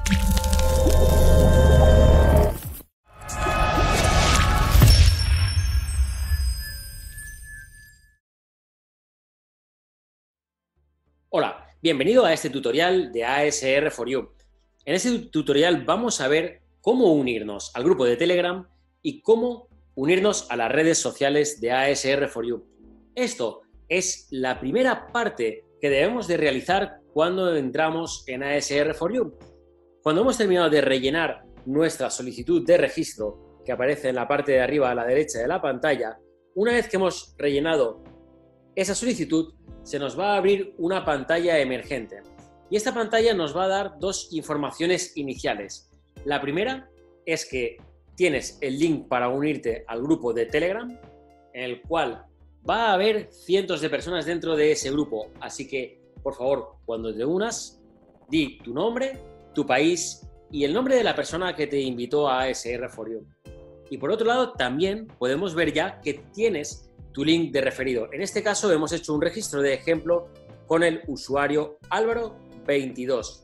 Hola, bienvenido a este tutorial de ASR for You. En este tutorial vamos a ver cómo unirnos al grupo de Telegram y cómo unirnos a las redes sociales de ASR for You. Esto es la primera parte que debemos de realizar cuando entramos en ASR for You. Cuando hemos terminado de rellenar nuestra solicitud de registro, que aparece en la parte de arriba a la derecha de la pantalla, una vez que hemos rellenado esa solicitud, se nos va a abrir una pantalla emergente. Y esta pantalla nos va a dar dos informaciones iniciales. La primera es que tienes el link para unirte al grupo de Telegram, en el cual va a haber cientos de personas dentro de ese grupo. Así que, por favor, cuando te unas, di tu nombre, tu país y el nombre de la persona que te invitó a ASR for You. Y por otro lado, también podemos ver ya que tienes tu link de referido. En este caso hemos hecho un registro de ejemplo con el usuario Álvaro22.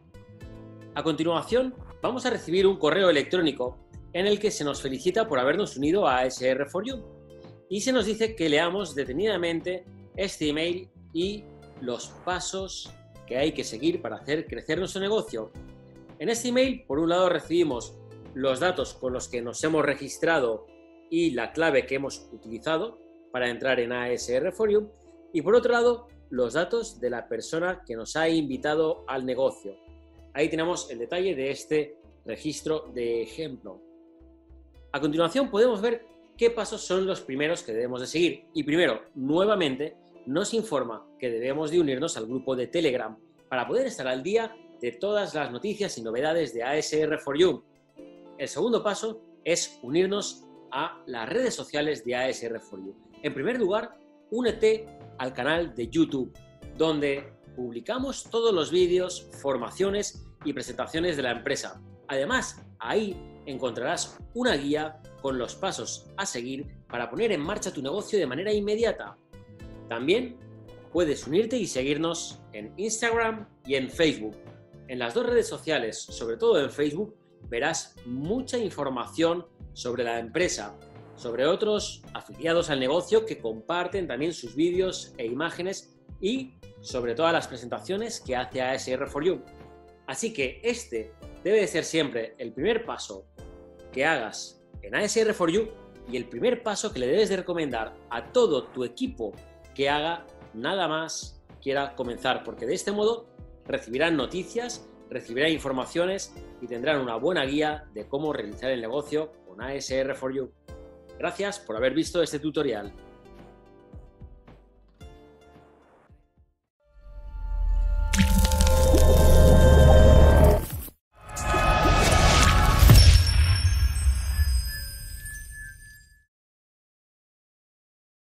A continuación vamos a recibir un correo electrónico en el que se nos felicita por habernos unido a ASR for You y se nos dice que leamos detenidamente este email y los pasos que hay que seguir para hacer crecer nuestro negocio. En este email, por un lado, recibimos los datos con los que nos hemos registrado y la clave que hemos utilizado para entrar en ASR for You, y por otro lado, los datos de la persona que nos ha invitado al negocio. Ahí tenemos el detalle de este registro de ejemplo. A continuación podemos ver qué pasos son los primeros que debemos de seguir. Y primero, nuevamente, nos informa que debemos de unirnos al grupo de Telegram para poder estar al día de todas las noticias y novedades de ASR for You. El segundo paso es unirnos a las redes sociales de ASR for You. En primer lugar, únete al canal de YouTube, donde publicamos todos los vídeos, formaciones y presentaciones de la empresa. Además, ahí encontrarás una guía con los pasos a seguir para poner en marcha tu negocio de manera inmediata. También puedes unirte y seguirnos en Instagram y en Facebook. En las dos redes sociales, sobre todo en Facebook, verás mucha información sobre la empresa, sobre otros afiliados al negocio que comparten también sus vídeos e imágenes y sobre todas las presentaciones que hace ASR for You. Así que este debe de ser siempre el primer paso que hagas en ASR for You y el primer paso que le debes de recomendar a todo tu equipo que haga nada más quiera comenzar, porque de este modo recibirán noticias, recibirán informaciones y tendrán una buena guía de cómo realizar el negocio con ASR for You. Gracias por haber visto este tutorial.